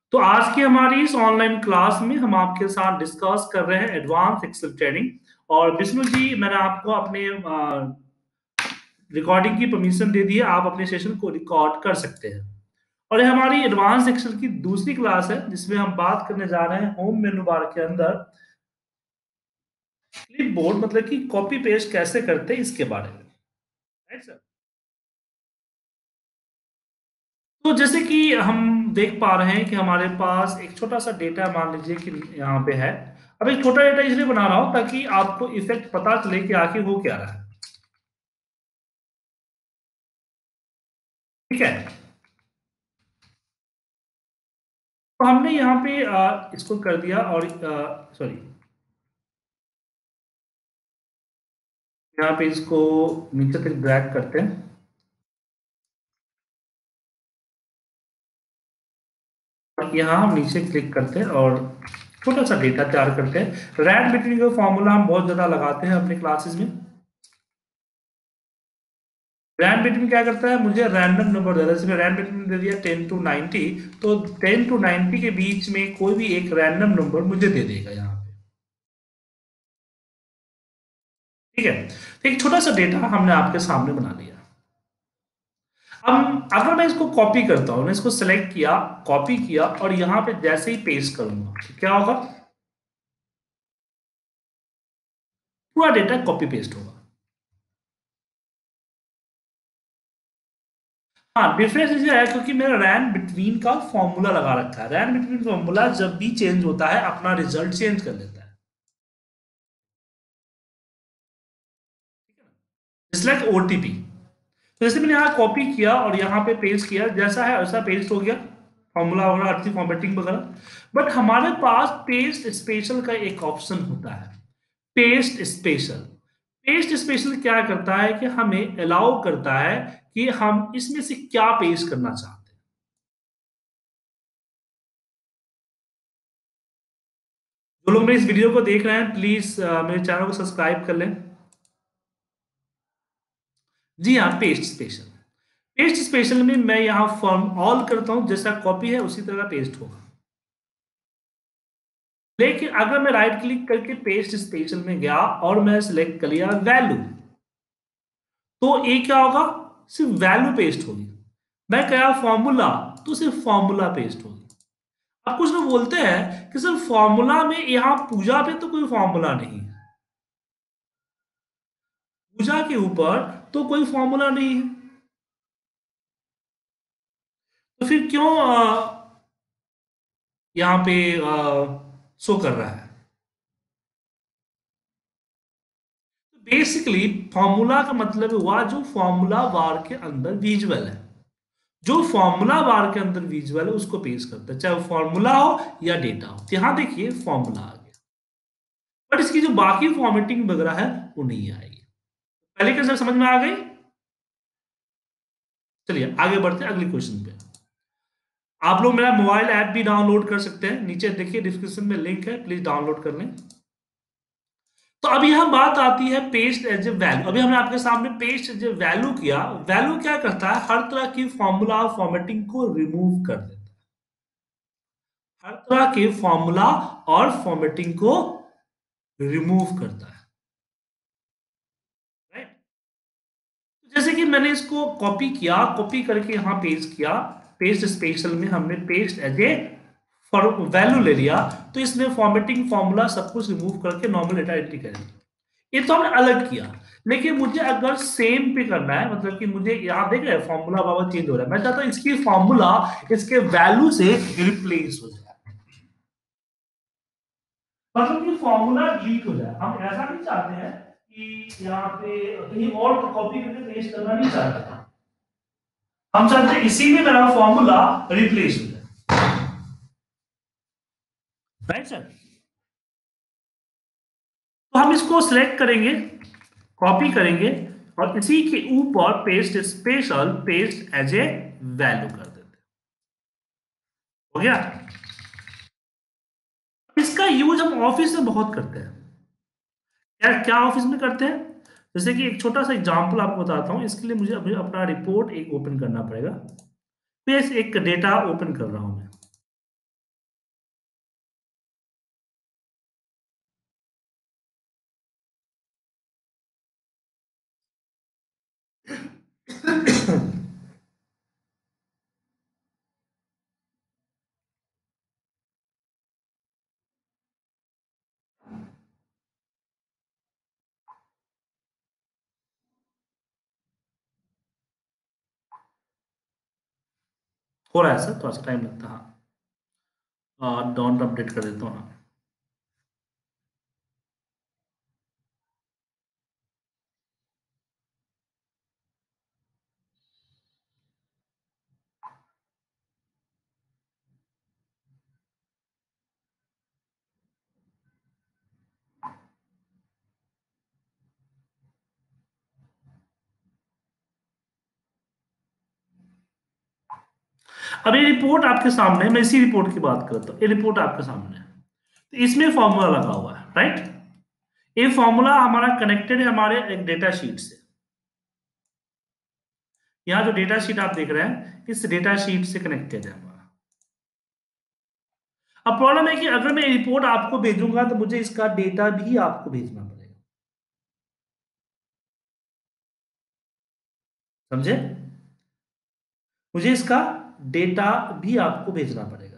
तो आज की हमारी इस ऑनलाइन क्लास में हम आपके साथ डिस्कस कर रहे हैं एडवांस एक्सेल ट्रेनिंग। और विष्णु जी, मैंने आपको अपने रिकॉर्डिंग की परमिशन दे दी है, आप अपने सेशन को रिकॉर्ड कर सकते हैं। और ये हमारी एडवांस एक्सेल की दूसरी क्लास है जिसमें हम बात करने जा रहे हैं होम मेनू बार के अंदर क्लिप बोर्ड मतलब कि कॉपी पेस्ट कैसे करते हैं इसके बारे में। Right sir. तो जैसे कि हम देख पा रहे हैं कि हमारे पास एक छोटा सा डेटा मान लीजिए कि यहाँ पे है। अब एक छोटा डेटा इसलिए बना रहा हूं ताकि आपको इफेक्ट पता चले कि आखिर हो क्या रहा है। ठीक है। तो हमने यहाँ पे इसको कर दिया और सॉरी, यहाँ पे इसको नीचे तक ड्रैग करते हैं। और यहाँ हम नीचे क्लिक करते हैं और छोटा सा डेटा तैयार करते हैं। रैंड बिटवीन का फॉर्मूला हम बहुत ज्यादा लगाते हैं अपने क्लासेस में। रैंड बिटवीन क्या करता है, मुझे रैंडम नंबर दे रहा है। जैसे रैंड बिटवीन दे दिया 10 to 90, तो 10 to 90 के बीच में कोई भी एक रैंडम नंबर मुझे दे देगा यहाँ पे। ठीक है। तो एक छोटा सा डेटा हमने आपके सामने बना लिया। अब अगर मैं इसको कॉपी करता हूं, मैं इसको सेलेक्ट किया, कॉपी किया और यहां पे जैसे ही पेस्ट करूंगा तो क्या होगा, पूरा डेटा कॉपी पेस्ट होगा। हाँ, डिफरेंस इसलिए है क्योंकि मेरा रैंड बिटवीन का फॉर्मूला लगा रखा है। रैंड बिटवीन फॉर्मूला जब भी चेंज होता है अपना रिजल्ट चेंज कर लेता है। It's like OTP. तो जैसे मैंने यहाँ कॉपी किया और यहाँ पे पेस्ट किया, जैसा है वैसा पेस्ट हो गया, फॉर्मूला वगैरह अच्छी फॉर्मेटिंग वगैरह। बट हमारे पास पेस्ट स्पेशल का एक ऑप्शन होता है, पेस्ट स्पेशल। पेस्ट स्पेशल क्या करता है कि हमें अलाउ करता है कि हम इसमें से क्या पेस्ट करना चाहते हैं। जो लोग मेरे इस वीडियो को देख रहे हैं प्लीज मेरे चैनल को सब्सक्राइब कर लें। जी हाँ, पेस्ट स्पेशल। पेस्ट स्पेशल में मैं यहाँ फॉर्म ऑल करता हूं, जैसा कॉपी है उसी तरह पेस्ट होगा। लेकिन अगर मैं राइट क्लिक करके पेस्ट स्पेशल में गया और मैं सिलेक्ट कर लिया वैल्यू, तो ये क्या होगा, सिर्फ वैल्यू पेस्ट होगी। मैं क्या फॉर्मूला, तो सिर्फ फॉर्मूला पेस्ट होगी। अब कुछ लोग बोलते हैं कि सर फॉर्मूला में यहाँ पूजा पे तो कोई फॉर्मूला नहीं है, पूजा के ऊपर तो कोई फॉर्मूला नहीं है, तो फिर क्यों यहाँ पे शो कर रहा है। बेसिकली फॉर्मूला का मतलब हुआ जो फॉर्मूला बार के अंदर विजुअल है। जो फॉर्मूला बार के अंदर विजुअल है उसको पेश करता है, चाहे वो फॉर्मूला हो या डेटा हो। तो यहां देखिए फॉर्मूला आ गया, बट इसकी जो बाकी फॉर्मेटिंग वगैरह है वो नहीं आएगी। पहले कैसे समझ में आ गई। चलिए आगे बढ़ते हैं अगले क्वेश्चन पे। आप लोग मेरा मोबाइल ऐप भी डाउनलोड कर सकते हैं, नीचे देखिए डिस्क्रिप्शन में लिंक है, प्लीज डाउनलोड कर लें। तो अभी यह बात आती है पेस्ट एज ए वैल्यू। अभी हमने आपके सामने पेस्ट एज ए वैल्यू किया। वैल्यू क्या करता है, हर तरह की फॉर्मूला फॉर्मेटिंग को रिमूव कर देता है। हर तरह के फॉर्मूला और फॉर्मेटिंग को रिमूव करता है। राइट। जैसे कि मैंने इसको कॉपी किया, कॉपी करके यहां पेस्ट किया, पेस्ट स्पेशल में हमने पेस्ट एज ए वैल्यू ले लिया, तो इसने फॉर्मेटिंग फॉर्मूला सब कुछ रिमूव करके नॉर्मल डेटा एंट्री कर दिया। ये तो हमने अलग किया। लेकिन मुझे अगर सेम पे करना है, मतलब कि मुझे यहां देख रहे हैं फॉर्मूला बाबा चेंज हो रहा है, मैं चाहता हूं इसकी फॉर्मूला इसके वैल्यू से रिप्लेस हो जाए, मतलब कि फॉर्मूला डिलीट हो जाए। हम ऐसा नहीं चाहते हैं कि यहाँ पे कहीं और कॉपी करके पेस्ट करना नहीं चाहते, हम चाहते हैं इसी में मेरा फॉर्मूला रिप्लेस हो जाए। Right sir. तो हम इसको सिलेक्ट करेंगे, कॉपी करेंगे और इसी के ऊपर paste special paste as a value कर देते हैं। हो गया। इसका यूज हम ऑफिस में बहुत करते हैं। क्या क्या ऑफिस में करते हैं, जैसे कि एक छोटा सा एग्जांपल आपको बताता हूं। इसके लिए मुझे अभी अपना रिपोर्ट एक ओपन करना पड़ेगा। पेज एक डेटा ओपन कर रहा हूं मैं। हो रहा है सर, थोड़ा सा टाइम लगता है। हाँ, डॉन्ट अपडेट कर देता हूँ। हाँ, अब ये रिपोर्ट आपके सामने है, मैं इसी रिपोर्ट की बात करता हूँ। ये रिपोर्ट आपके सामने है, तो इसमें फॉर्मूला लगा हुआ है, राइट। ये फॉर्मूला हमारा कनेक्टेड है हमारे एक डेटा शीट से। यहाँ जो डेटा शीट आप देख रहे हैं, इस डेटा शीट से कनेक्टेड है हमारा। अब प्रॉब्लम है कि अगर मैं रिपोर्ट आपको भेजूंगा तो मुझे इसका डेटा भी आपको भेजना पड़ेगा, समझे। मुझे इसका डेटा भी आपको भेजना पड़ेगा।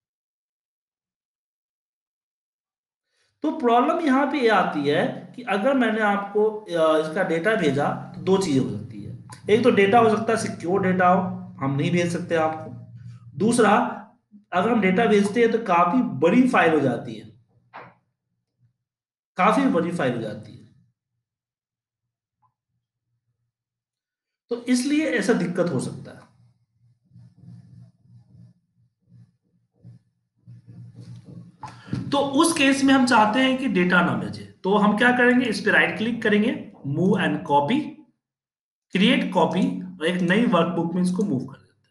तो प्रॉब्लम यहां पे ये आती है कि अगर मैंने आपको इसका डेटा भेजा तो दो चीजें हो सकती है। एक तो डेटा हो सकता है सिक्योर डेटा हो, हम नहीं भेज सकते आपको। दूसरा, अगर हम डेटा भेजते हैं तो काफी बड़ी फाइल हो जाती है, काफी बड़ी फाइल हो जाती है। तो इसलिए ऐसा दिक्कत हो सकता है। तो उस केस में हम चाहते हैं कि डेटा ना भेजे, तो हम क्या करेंगे, इस पे राइट क्लिक करेंगे, move and copy, create copy, और एक नई वर्कबुक में इसको मूव कर देते हैं।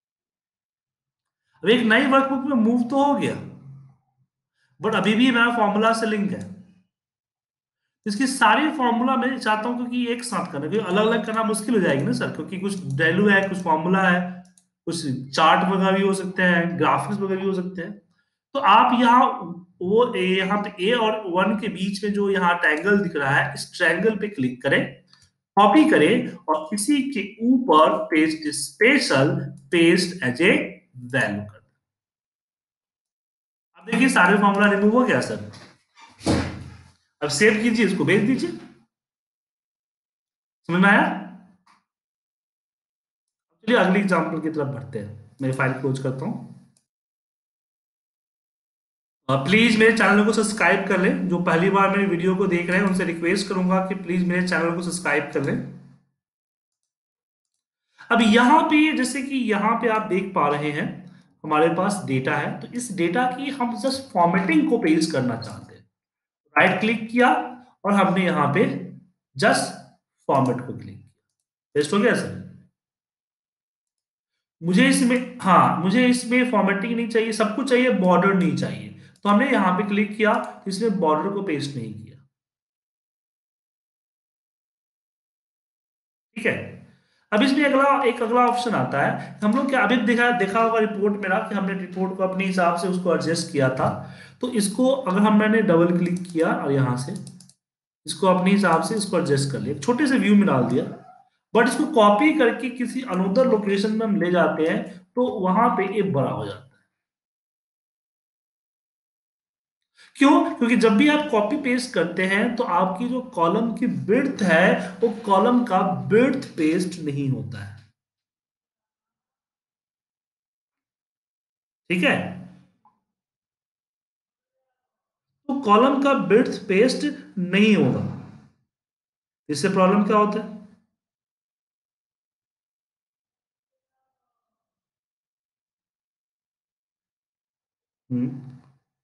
अब एक नई वर्कबुक में मूव तो हो गया, बट अभी भी मेरा फॉर्मूला से लिंक है। इसकी सारी फॉर्मूला मैं चाहता हूं क्योंकि एक साथ करना, क्योंकि अलग अलग करना मुश्किल हो जाएगी ना सर, क्योंकि कुछ वैल्यू है, कुछ फॉर्मूला है, कुछ चार्ट वगैरह भी हो सकते हैं, ग्राफिक्स वगैरह भी हो सकते हैं। तो आप यहाँ वो यहाँ पे ए और वन के बीच में जो यहाँ ट्रायंगल दिख रहा है, इस ट्रायंगल पे क्लिक करें, कॉपी करें और इसी के ऊपर paste special paste as a value कर दें। अब देखिए सारे फॉर्मूला रिमूव हो गया सर। अब सेव कीजिए, इसको भेज दीजिए। समझ में आया। चलिए अगली एग्जांपल की तरफ बढ़ते हैं, मैं फाइल क्लोज करता हूं। प्लीज मेरे चैनल को सब्सक्राइब कर लें। जो पहली बार मेरी वीडियो को देख रहे हैं उनसे रिक्वेस्ट करूंगा कि प्लीज मेरे चैनल को सब्सक्राइब कर लें। अब यहाँ पे जैसे कि यहाँ पे आप देख पा रहे हैं, हमारे पास डेटा है, तो इस डेटा की हम जस्ट फॉर्मेटिंग को पेस्ट करना चाहते हैं। राइट क्लिक किया और हमने यहाँ पे जस्ट फॉर्मेट को क्लिक किया, पेस्ट हो गया सर। मुझे इसमें, हाँ मुझे इसमें फॉर्मेटिंग नहीं चाहिए, सब कुछ चाहिए, बॉर्डर नहीं चाहिए। तो हमने यहाँ पे क्लिक किया तो इसने बॉर्डर को पेस्ट नहीं किया, ठीक है। अब इसमें एक अगला ऑप्शन आता है, हम लोग क्या अभी देखा देखा होगा रिपोर्ट मेरा कि हमने रिपोर्ट को अपने हिसाब से उसको एडजस्ट किया था। तो इसको अगर मैंने डबल क्लिक किया और यहाँ से इसको अपने हिसाब से इसको एडजस्ट कर लिया, एक छोटे से व्यू में डाल दिया, बट इसको कॉपी करके किसी अनदर लोकेशन में हम ले जाते हैं तो वहां पे ये बड़ा हो जाता है। क्यों? क्योंकि जब भी आप कॉपी पेस्ट करते हैं तो आपकी जो कॉलम की विड्थ है वो कॉलम का विड्थ पेस्ट नहीं होता है, ठीक है। तो कॉलम का विड्थ पेस्ट नहीं होगा। इससे प्रॉब्लम क्या होता है? हम्म।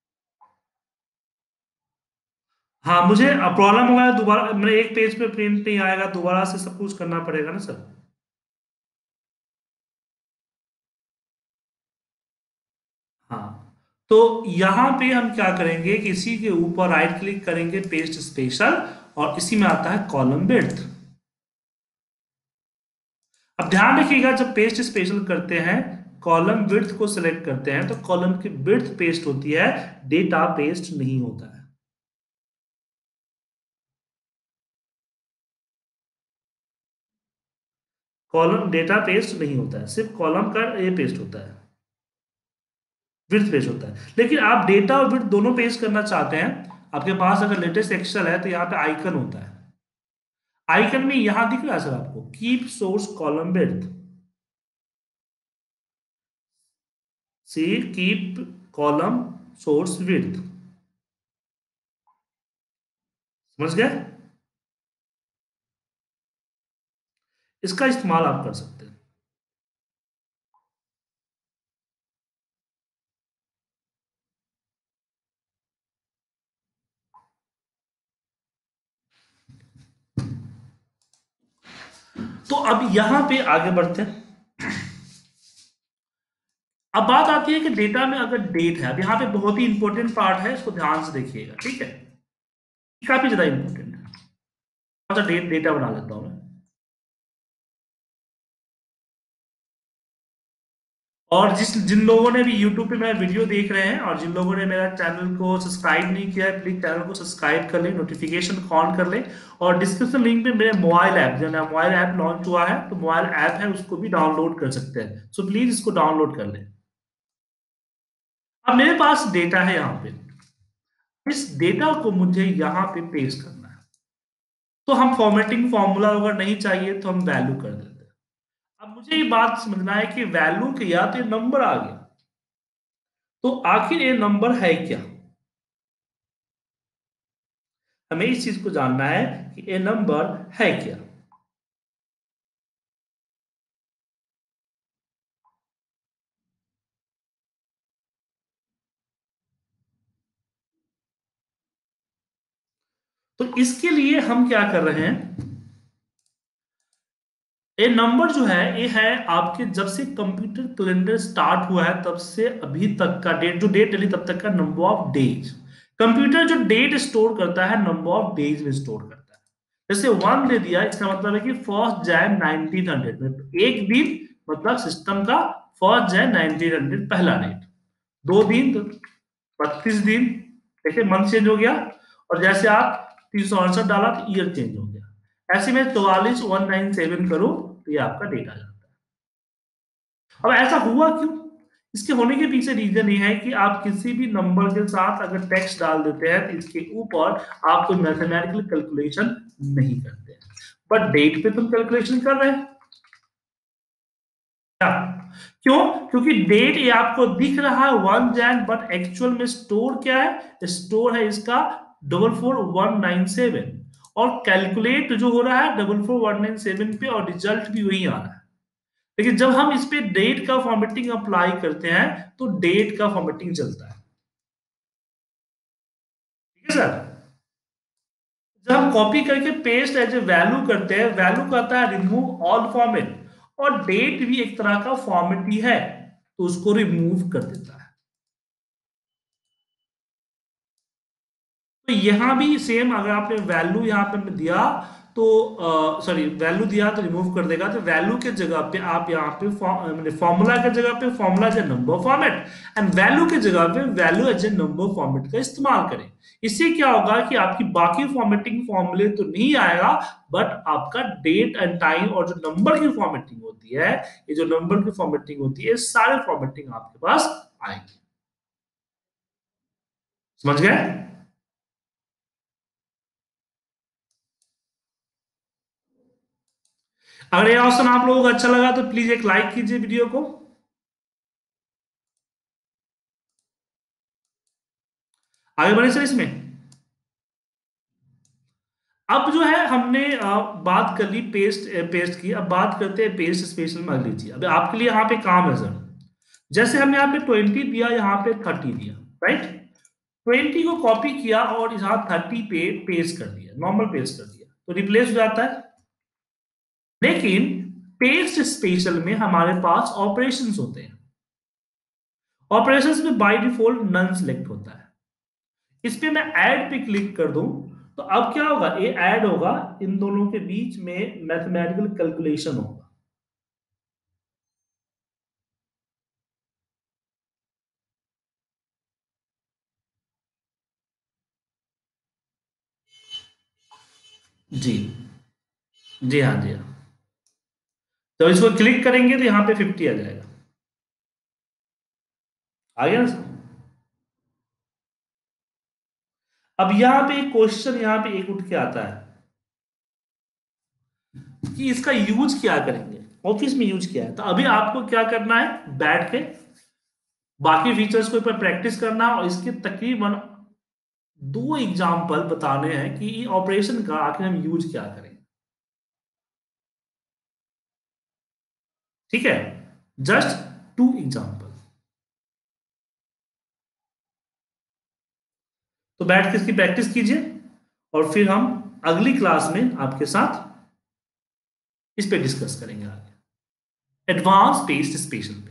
हाँ, मुझे प्रॉब्लम होगा दोबारा, मेरे एक पेज पे प्रिंट नहीं आएगा, दोबारा से सब कुछ करना पड़ेगा ना सर। हाँ, तो यहां पे हम क्या करेंगे कि इसी के ऊपर राइट क्लिक करेंगे, पेस्ट स्पेशल, और इसी में आता है कॉलम विड्थ। अब ध्यान रखिएगा, जब पेस्ट स्पेशल करते हैं, कॉलम विड्थ को सिलेक्ट करते हैं तो कॉलम की विड्थ पेस्ट होती है, डेटा पेस्ट नहीं होता है। कॉलम डेटा पेस्ट नहीं होता है, सिर्फ कॉलम का ये पेस्ट होता है, विड्थ पेस्ट होता है। लेकिन आप डेटा और विड्थ दोनों पेस्ट करना चाहते हैं, आपके पास अगर लेटेस्ट एक्सेल है तो यहाँ पे आइकन होता है। आइकन में यहां दिख रहा है सर आपको, keep source column width, see keep column source width, समझ गए? इसका इस्तेमाल आप कर सकते हैं। तो अब यहां पे आगे बढ़ते हैं। अब बात आती है कि डेटा में अगर डेट है, अब यहां पे बहुत ही इंपॉर्टेंट पार्ट है, इसको ध्यान से देखिएगा, ठीक है? काफी ज्यादा इंपॉर्टेंट है। थोड़ा सा डेटा बना लेता हूं मैं। और जिन लोगों ने भी YouTube पे मेरा वीडियो देख रहे हैं और जिन लोगों ने मेरा चैनल को सब्सक्राइब नहीं किया है, प्लीज चैनल को सब्सक्राइब कर ले, नोटिफिकेशन ऑन कर ले। और डिस्क्रिप्शन लिंक पे मेरे मोबाइल ऐप, जो है मोबाइल ऐप लॉन्च हुआ है, तो मोबाइल ऐप है उसको भी डाउनलोड कर सकते हैं। सो प्लीज इसको डाउनलोड कर ले। अब मेरे पास डेटा है यहाँ पे, इस डेटा को मुझे यहाँ पे पेस्ट करना है। तो हम फॉर्मेटिंग फॉर्मूला अगर नहीं चाहिए तो हम वैल्यू कर देते हैं। अब मुझे ये बात समझना है कि वैल्यू के या तो ये नंबर आ गया, तो आखिर ये नंबर है क्या? हमें इस चीज को जानना है कि ये नंबर है क्या। तो इसके लिए हम क्या कर रहे हैं, ये नंबर जो है ये है आपके जब से कंप्यूटर कैलेंडर स्टार्ट हुआ है तब से अभी तक का डेट, जो डेट डली तब तक का नंबर ऑफ डेज। कंप्यूटर जो डेट स्टोर करता है नंबर ऑफ डेज में स्टोर करता है। जैसे 1 दे दिया, इसका मतलब है कि 1 जनवरी 1900 में एक दिन, मतलब सिस्टम का 1 जनवरी 1900 पहला डेट। 2 दिन तो 32 दिन, देखिए मंथ चेंज हो गया। और जैसे आप 368 डाला तो ईयर चेंज हो गया। ऐसे में 44,197 करो तो ये आपका डेटा आ जाता है। अब ऐसा हुआ क्यों? इसके होने के पीछे रीजन ये है कि आप किसी भी नंबर के साथ अगर टेक्स्ट डाल देते हैं तो इसके ऊपर आप कोई मैथमेटिकल कैलकुलेशन नहीं करते, बट डेट पे तुम कैलकुलेशन कर रहे हैं क्या? क्यों? क्योंकि डेट ये आपको दिख रहा है 1 जन, बट एक्चुअल में स्टोर क्या है? स्टोर है इसका 44197। और कैलकुलेट जो हो रहा है 44197 पे, और रिजल्ट भी वही आ रहा है। लेकिन जब हम इस पे डेट का फॉर्मेटिंग अप्लाई करते हैं तो डेट का फॉर्मेटिंग चलता है, ठीक है सर? जब हम कॉपी करके पेस्ट एज ए वैल्यू करते हैं, वैल्यू कहता है रिमूव ऑल फॉर्मेट, और डेट भी एक तरह का फॉर्मेट ही है, तो उसको रिमूव कर देता है। तो यहां भी सेम, अगर आपने वैल्यू यहां पे दिया तो सॉरी वैल्यू दिया तो रिमूव कर देगा, तो वैल्यू के जगह पे आप यहाँ पे फॉर्मूला के जगह पे formula as a number format, and value के जगह पे value as a number format का इस्तेमाल करें। इससे क्या होगा कि आपकी बाकी फॉर्मेटिंग फॉर्मूले तो नहीं आएगा, बट आपका डेट एंड टाइम और जो नंबर की फॉर्मेटिंग होती है, ये जो नंबर की फॉर्मेटिंग होती है, सारे फॉर्मेटिंग आपके पास आएगी। समझ गए? अगर ये ऑप्शन आप लोगों को अच्छा लगा तो प्लीज एक लाइक कीजिए वीडियो को। आगे बढ़े सर इसमें। अब जो है हमने बात कर ली पेस्ट पेस्ट की, अब बात करते हैं पेस्ट स्पेशल में अगली चीज। अब आपके लिए यहाँ पे काम है सर, जैसे हमने यहाँ पे 20 दिया, यहाँ पे 30 दिया, राइट? 20 को कॉपी किया और यहाँ 30 पे पेस्ट कर दिया, नॉर्मल पेस्ट कर दिया, तो रिप्लेस हो जाता है। लेकिन पेस्ट स्पेशल में हमारे पास ऑपरेशंस होते हैं। ऑपरेशंस में बाय डिफॉल्ट नन सिलेक्ट होता है। इस पे मैं ऐड पे क्लिक कर दूं तो अब क्या होगा, ये ऐड होगा, इन दोनों के बीच में मैथमेटिकल कैलकुलेशन होगा। जी, जी हाँ, जी हाँ। तो इसको क्लिक करेंगे तो यहाँ पे 50 आ जाएगा। आ गया ना? अब यहाँ पे एक क्वेश्चन यहाँ पे एक उठ के आता है कि इसका यूज क्या करेंगे, ऑफिस में यूज किया है। तो अभी आपको क्या करना है, बैठ के बाकी फीचर्स को ऊपर प्रैक्टिस करना और इसके तकरीबन 2 एग्जाम्पल बताने हैं कि ऑपरेशन का आखिर हम यूज क्या करें। ठीक है, जस्ट 2 एग्जाम्पल। तो बैठ के इसकी प्रैक्टिस कीजिए और फिर हम अगली क्लास में आपके साथ इस पे डिस्कस करेंगे आगे, एडवांस बेस्ड स्पेशल पे।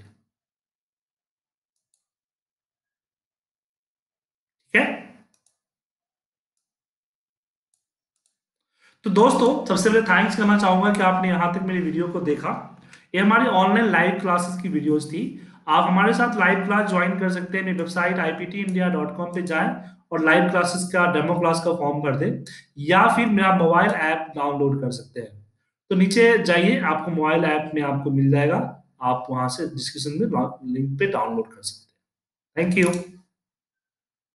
ठीक है, तो दोस्तों सबसे पहले थैंक्स करना चाहूंगा कि आपने यहां तक मेरी वीडियो को देखा। ये हमारी ऑनलाइन लाइव क्लासेस की वीडियोस थी। आप हमारे साथ लाइव क्लास ज्वाइन कर सकते हैं। मेरी वेबसाइट iptindia.com पे जाएं और लाइव क्लासेस का डेमो क्लास का फॉर्म भर दें, या फिर मेरा मोबाइल ऐप डाउनलोड कर सकते हैं। तो नीचे जाइए, आपको मोबाइल ऐप में आपको मिल जाएगा, आप वहां से डिस्क्रिप्शन में लिंक पे डाउनलोड कर सकते हैं। Thank you.